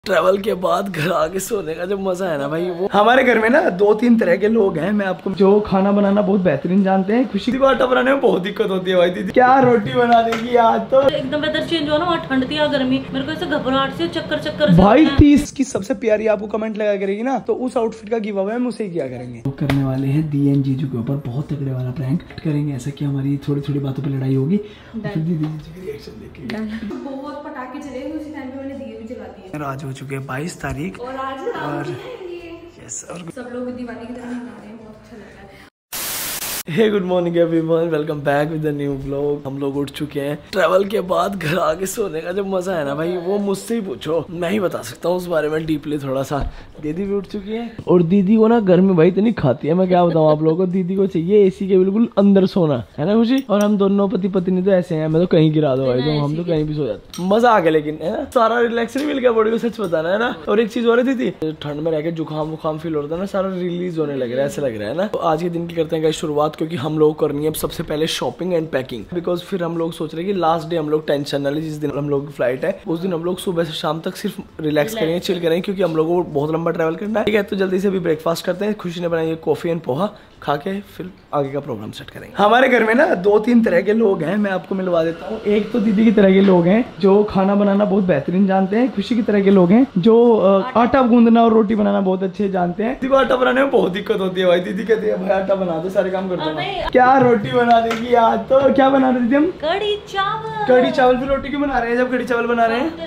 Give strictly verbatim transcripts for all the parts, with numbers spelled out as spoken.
Travel के बाद घर आके सोने का जो मजा है ना भाई, वो हमारे घर में ना दो तीन तरह के लोग हैं। मैं आपको जो खाना बनाना बहुत बेहतरीन जानते हैं, खुशी को आटा बनाने में बहुत दिक्कत होती है भाई। दीदी क्या रोटी बना देगी आज तो एकदम वेदर चेंज हो ना, वहाँ ठंड थी गर्मी, मेरे को ऐसे घबराहट से चक्कर चक्कर भाई। तीस की सबसे प्यारी आपको कमेंट लगा करेगी ना, तो उस आउटफिट का गिव अवे हम उसे क्या करेंगे। वो करने वाले हैं दी एन जीजू के ऊपर बहुत तगड़े वाला प्रैंक करेंगे, ऐसा कि हमारी थोड़ी थोड़ी बातों पे लड़ाई होगी, फिर दीदी जी का रिएक्शन देखेंगे। बहुत पटाखे चले, उसी टाइम पे मैंने दिए भी जला दिए। आज हो चुके हैं बाईस तारीख और आज और यस और सब लोग दिवाली की तरह मना रहे हैं, बहुत अच्छा लग रहा है। Hey good morning everyone, welcome back with the new vlog. हम लोग उठ चुके हैं। ट्रैवल के बाद घर आके सोने का जो मजा है ना भाई, वो मुझसे ही पूछो, मैं ही बता सकता हूँ उस बारे में डीपली थोड़ा सा। दीदी भी उठ चुकी है और दीदी को ना गर्मी भाई इतनी खाती है, मैं क्या बताऊँ आप लोगों को। दीदी को चाहिए एसी के बिल्कुल अंदर सोना, है ना खुशी। और हम दोनों पति पत्नी तो ऐसे हैं, मैं तो कहीं गिरा दो भाई, तो हम तो कहीं भी सो जाते। मजा आ गया लेकिन, है ना, सारा रिलैक्स मिल गया बॉडी को, सच बताना है ना। और एक चीज हो रही थी, थी ठंड में रह के जुकाम वुकाम फील हो रहा था ना, सारा रिलीज होने लग रहा है, ऐसा लग रहा है ना। तो आज के दिन की करते हैं शुरुआत, क्योंकि हम लोग करनी है अब सबसे पहले शॉपिंग एंड पैकिंग। बिकॉज फिर हम लोग सोच रहे हैं कि लास्ट डे हम लोग टेंशन ना ले, जिस दिन हम लोग की फ्लाइट है उस दिन हम लोग सुबह से शाम तक सिर्फ रिलैक्स करेंगे, चिल करेंगे, क्योंकि हम लोगों को बहुत लंबा ट्रैवल करना है। ठीक है, तो जल्दी से अभी ब्रेकफास्ट करते हैं। खुशी ने बनाई है कॉफी एंड पोहा, खा के फिर आगे का प्रोग्राम सेट करेंगे। हमारे घर में ना दो तीन तरह के लोग हैं, मैं आपको मिलवा देता हूँ। एक तो दीदी की तरह के लोग हैं जो खाना बनाना बहुत बेहतरीन जानते हैं। खुशी की तरह के लोग हैं जो आटा गूंदना और रोटी बनाना बहुत अच्छे जानते हैं। दीदी को आटा बनाने में बहुत दिक्कत होती है भाई। दीदी कहती है भाई आटा बना दो, सारे काम कर दो। क्या रोटी बना देगी आज तो। क्या बना रहे थे हम? कड़ी चावल। कड़ी चावल। फिर रोटी क्यों बना रहे हैं जब कड़ी चावल बना रहे हैं?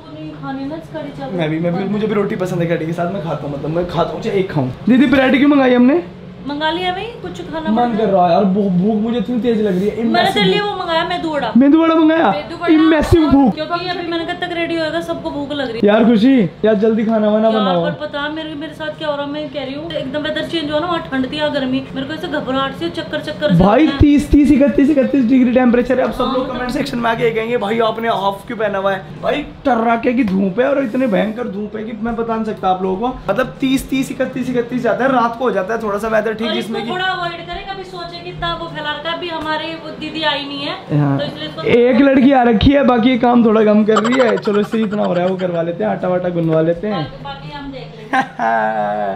मैं भी मैं भी मुझे भी रोटी पसंद है कड़ी के साथ, मैं खाता हूँ, मतलब मैं खाता हूँ चाहे एक खाऊं। दीदी पराठे क्यों मंगाई हमने? मंगा लिया भाई, कुछ खाना मन कर रहा है यार, भूख मुझे इतनी तेज लग रही है। मैंने तेरे लिए वो मंगाया मेदू वड़ा। मेदू वड़ा मंगाया, इमेसिव भूख, क्योंकि अभी मैंने कब तक रेडी होएगा, सबको भूख लग रही है यार। खुशी यार जल्दी खाना वाना बनाओ। पर पता मेरे मेरे साथ क्या हो रहा है, मैं कह रही हूँ एकदम वेदर चेंज हो ना, वहाँ ठंड थी गर्मी, मेरे को ऐसे घबराहट से चक्कर चक्कर भाई। तीस तीस इकतीस इकतीस डिग्री टेम्परेचर है। अब सब लोग कमेंट सेक्शन में आके कहेंगे भाई आपने हाफ क्यों पहना हुआ है। भाई टर्राके की धूप है और इतने भयंकर धूप है कि मैं बता नहीं सकता आप लोगों को। मतलब तीस तीस इकतीस इकतीस जाता है, रात को हो जाता है थोड़ा सा वेदर ठीक, जिसमें अवॉइड करें। कभी सोचे कि इतना वो फैला रखा है, अभी हमारी दीदी आई नहीं है, तो इसलिए एक लड़की आ रखी है, बाकी काम थोड़ा कम कर रही है। चलो इससे इतना हो रहा है वो करवा लेते हैं, आटा वाटा गुनवा लेते हैं। बाकी हम देख लेंगे।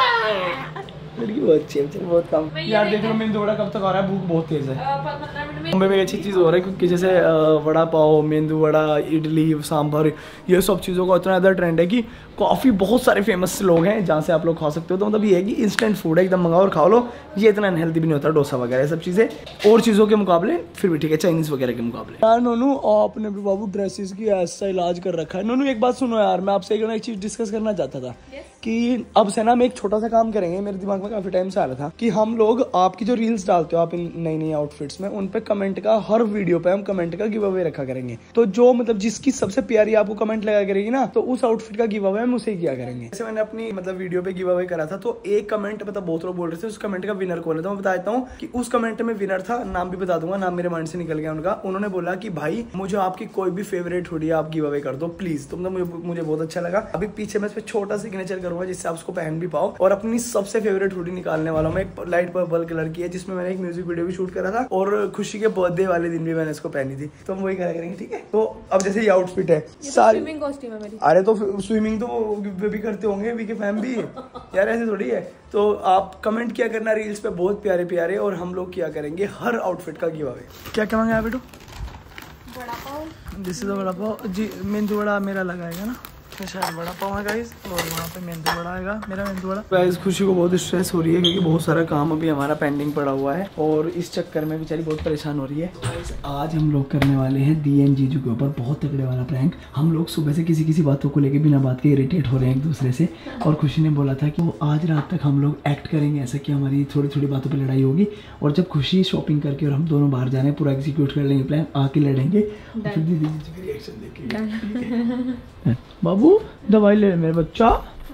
लड़की बहुत अच्छी है, चलो बहुत कम। यार देख लो मेंदू वड़ा कब तक आ रहा है, भूख बहुत तेज है। मुंबई में अच्छी चीज़ हो रहा है क्योंकि जैसे वड़ा पाव, मेंदू वड़ा, इडली, सांभर, ये सब चीज़ों का इतना ज़्यादा ट्रेंड है कि काफ़ी बहुत सारे फेमस लोग हैं जहाँ से आप लोग खा सकते हो। तो मतलब ये है कि इंस्टेंट फूड है, एकदम मंगाओ और खा लो। ये इतना अनहेल्दी भी नहीं होता, डोसा वगैरह सब चीज़ें और चीज़ों के मुकाबले फिर भी ठीक है, चाइनीज़ वगैरह के मुकाबले। यार नोनू आपने भी बाबू ड्रेसेस की ऐसा इलाज कर रखा है। नोनू एक बात सुनो यार, मैं आपसे एक चीज़ डिस्कस करना चाहता था कि अब से ना हम एक छोटा सा काम करेंगे, मेरे दिमाग में काफ़ी टाइम से आ रहा था कि हम लोग आपकी जो रील्स डालते हो आप इन नई नई आउटफिट्स में, उन पे कमेंट का, हर वीडियो पे हम कमेंट का गिव अवे रखा करेंगे। तो जो मतलब जिसकी सबसे प्यारी आपको कमेंट लगा करेगी ना, तो उस आउटफिट का गिव अवे हम उसे किया करेंगे। जैसे मैंने अपनी मतलब वीडियो पे गिव अवे करा था, तो एक कमेंट मतलब बहुत लोग बोल रहे थे उस कमेंट का विनर कौन है, तो मैं बता देता हूँ कि उस कमेंट में विनर था, नाम भी बता दूंगा, नाम मेरे माइंड से निकल गया उनका। उन्होंने बोला कि भाई मुझे आपकी कोई भी फेवरेट हुडी आप गिव अवे कर दो प्लीज। तो मतलब मुझे, मुझे बहुत अच्छा लगा। अभी पीछे मैं इस पे छोटा सिग्नेचर करूंगा जिससे आप उसको पहन भी पाओ। और अपनी सबसे फेवरेट हुडी निकालने वाला हूं मैं, एक लाइट पर्पल कलर की है, जिसमें मैंने एक म्यूजिक वीडियो भी शूट करा था और खुशी के बर्थडे वाले दिन भी मैंने इसको पहनी थी। तो हम वही करा करेंगे, ठीक है। तो अब जैसे ये आउटफिट है, सारी स्विमिंग कॉस्ट्यूम है मेरी। अरे तो स्विमिंग तो वो भी करते होंगे, वी के फैम भी यार, ऐसे थोड़ी है। तो आप कमेंट किया करना रील्स पे बहुत प्यारे प्यारे, और हम लोग किया करेंगे हर आउटफिट का गिव अवे। क्या क्या मंगाया बेटू? बड़ा पाव। दिस इज बड़ा पाव जी। मेंदू वड़ा मेरा लगाएगा ना, शायद बड़ा पाव है गाइस, और वहाँ पे मेंदू वड़ा आएगा मेरा मेंदू वड़ा। गाइस खुशी को बहुत स्ट्रेस हो रही है क्योंकि बहुत सारा काम अभी हमारा पेंडिंग पड़ा हुआ है और इस चक्कर में बेचारी बहुत परेशान हो रही है। आज हम लोग करने वाले हैं दी एन जीजू के ऊपर बहुत तगड़े वाला प्रैंक। हम लोग सुबह से किसी किसी बातों को लेकर बिना बात के इरिटेट हो रहे हैं एक दूसरे से, और खुशी ने बोला था कि वो आज रात तक हम लोग एक्ट करेंगे ऐसा कि हमारी थोड़ी थोड़ी बातों पर लड़ाई होगी, और जब खुशी शॉपिंग करके और हम दोनों बाहर जाने पूरा एग्जीक्यूट कर लेंगे प्लान, आके लड़ेंगे, फिर दीदी जी का रिएक्शन देखेंगे। बाबू दवाई ले मेरे बच्चा,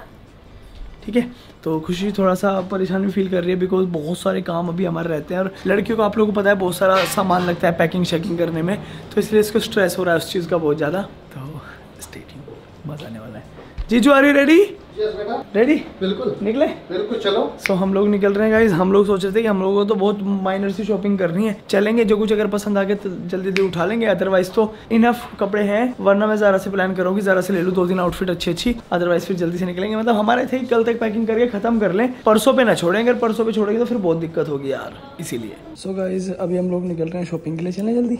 ठीक है। तो खुशी थोड़ा सा परेशान भी फील कर रही है बिकॉज बहुत सारे काम अभी हमारे रहते हैं, और लड़कियों को आप लोगों को पता है बहुत सारा सामान लगता है पैकिंग शैकिंग करने में, तो इसलिए इसको स्ट्रेस हो रहा है उस चीज़ का बहुत ज़्यादा। तो स्टे ट्यून्ड, मज़ा आने वाला है। जीजू आर यू रेडी? यस बेटा, रेडी? बिल्कुल निकले? बिल्कुल चलो। सो so, हम लोग निकल रहे हैं गाइस। हम लोग सोच रहे थे कि हम लोगों को तो बहुत माइनर सी शॉपिंग करनी है, चलेंगे जो कुछ अगर पसंद आ गया तो जल्दी जल्दी उठा लेंगे, अदरवाइज तो इनफ कपड़े हैं। वरना मैं ज़रा से प्लान करूँगी, ज़रा से ले लूँ दो तीन आउटफिट अच्छी अच्छी, अदरवाइज फिर जल्दी से निकलेंगे। मतलब हमारे थे कल तक पैकिंग करके खत्म कर लें, परसों पे ना छोड़ें। अगर परसों पे छोड़ेंगे तो फिर बहुत दिक्कत होगी यार, इसीलिए। सो so, गाइज अभी हम लोग निकल रहे हैं शॉपिंग के लिए, चलें जल्दी।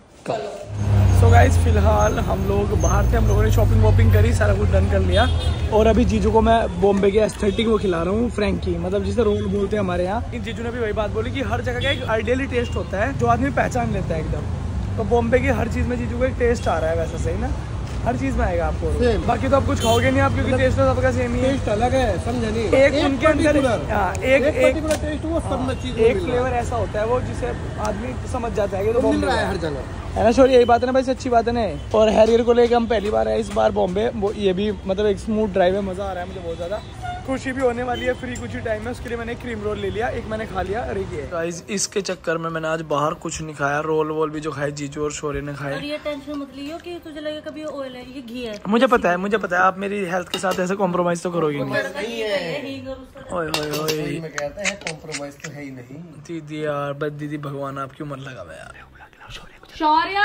सो so गाइज फिलहाल हम लोग बाहर थे, हम लोगों ने शॉपिंग वॉपिंग करी, सारा कुछ डन कर लिया। और अभी जीजू को मैं बॉम्बे के एस्थेटिक वो खिला रहा हूँ, फ्रैंकी, मतलब जिसे रोल बोलते हैं हमारे यहाँ। जीजू ने भी वही बात बोली कि हर जगह का एक आइडियली टेस्ट होता है जो आदमी पहचान लेता है एकदम। तो बॉम्बे की हर चीज़ में जीजू को एक टेस्ट आ रहा है, वैसा सही ना, हर चीज़ में आएगा आपको। बाकी तो आप कुछ खाओगे नहीं आप, क्योंकि टेस्ट तो सबका सेम ही है, टेस्ट अलग है, समझे नहीं। एक उनके अंदर एक एक टेस्ट वो सब चीज एक फ्लेवर ऐसा होता है वो जिसे आदमी समझ जाता है कि तो मिल रहा है हर जगह, है ना। शोर यही बात है ना भाई, अच्छी बात है ना। और हैरियर को लेकर हम पहली बार आए इस बार बॉम्बे, ये भी मतलब एक स्मूथ ड्राइव है, मज़ा आ रहा है मुझे बहुत ज़्यादा। खुशी भी होने वाली है, फ्री कुछ ही टाइम है, उसके लिए मैंने क्रीम रोल ले लिया, एक मैंने खा लिया। अरे ये गाइस इसके चक्कर में मैंने आज बाहर कुछ नहीं खाया, रोल वोल भी जो खाए जीजू और शोरे ने खाए। और ये टेंशन मत लियो कि तुझे लगे कभी ऑयल है, ये घी है। मुझे पता है, मुझे पता है आप मेरी हेल्थ के साथ ऐसे कॉम्प्रोमाइज तो करोगे नहीं। ओए ओए ओए, मैं कहता है कॉम्प्रोमाइज तो है ही नहीं। दीदी यार, बस दीदी भगवान आपकी उम्र लगा हुआ यार। शौर्या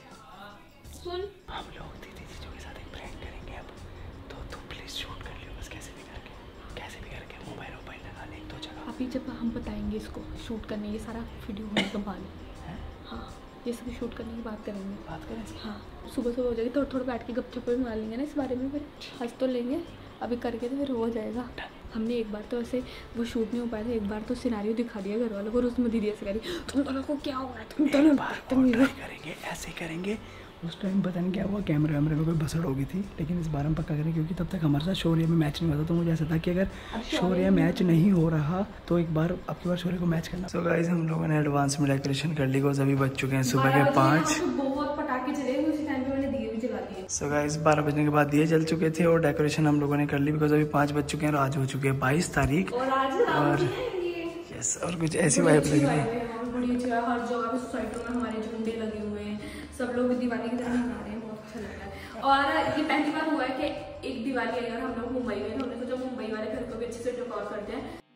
सुन, हम लोग दीदी जीजू के साथ एक प्रैंक करेंगे अब, तो तुम प्लीज शूट कर लियो बस, कैसे भी करके, कैसे भी करके मोबाइल मोबाइल लगा ले एक दो जगह। अभी जब हम बताएंगे इसको शूट करने, ये सारा वीडियो होने के बाद, हाँ ये सब शूट करने की बात करेंगे, बात करें इसकी। हाँ सुबह सुबह हो जाएगी, थोड़ा थोड़ा बैठ के गपशप भी मार लेंगे ना इस बारे में, फिर हंस तो लेंगे। अभी करके तो फिर हो जाएगा। हमने एक बार तो ऐसे वो शूट नहीं हो पाया था, एक बार तो सिनेरियो दिखा दिया घर वालों को, और उसमें दीदी ऐसे करी, तुम दोनों को क्या हुआ, तुम दोनों करेंगे ऐसे करेंगे। उस टाइम पता नहीं क्या हुआ, कैमरे वैमरे में कोई बसड़ हो गई थी, लेकिन इस बार हम पक्का करें, क्योंकि तब तक हमारे साथ शौर्य में मैच नहीं हुआ था। तो मुझे ऐसा था कि अगर शौर्य मैच नहीं हो रहा तो एक बार आपकी बार शौर्य को मैच करना। सो गाइस हम लोगों ने एडवांस में डेकोरेशन कर ली, बिकॉज अभी बज चुके हैं सुबह के पाँच। बहुत पटाखे चले, उसी टाइम पे मैंने दिए भी जला दिए। सो गाइस बारह बजने के बाद दिए जल चुके थे और डेकोरेशन हम लोगों ने कर ली, बिकॉज अभी पाँच बज चुके हैं और आज हो चुके हैं बाईस तारीख। और यस, और कुछ ऐसी वाइब लग रही है, बड़ी अच्छी है। हर जगह पे सोसाइटी में हमारे झंडे लगे हुए हैं, सब लोग दिवाली की तरह मना रहे हैं, बहुत अच्छा लग रहा है। और ये पहली बार हुआ है कि एक दिवाली आई और हम लोग मुंबई में, तो हमने सोचा मुंबई वाले घर को भी अच्छे से डेकोर करते हैं।